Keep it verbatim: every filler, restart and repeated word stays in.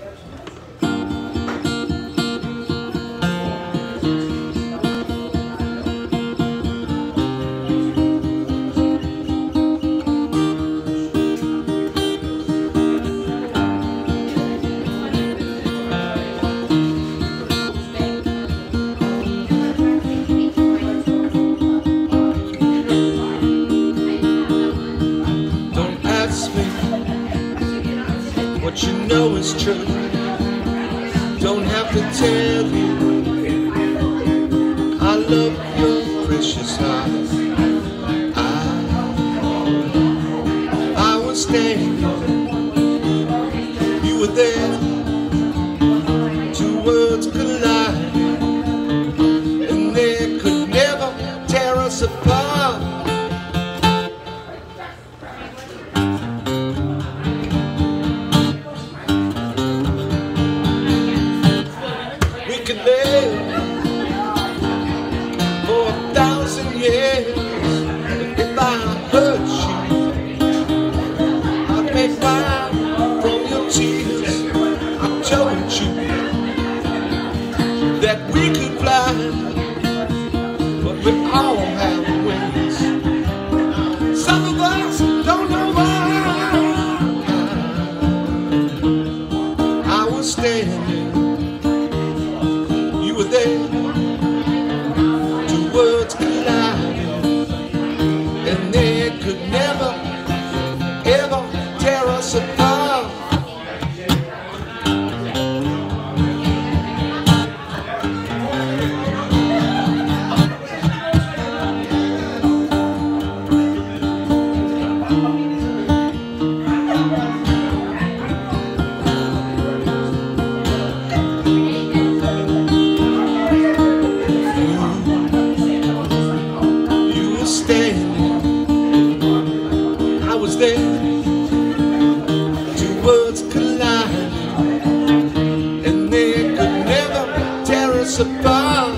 What you know is true. Don't have to tell you I love your precious heart. I, I was standing, you were there. Two words collide, and they could never tear us apart. Could live for a thousand years, but if I hurt you, I'd make fire from your tears. I told you that we could fly, but we all have wings. Some of us don't know why. I was standing, you were there. Two words collided, and they could never, ever tear us apart. I was there, two words collided, and they could never tear us apart.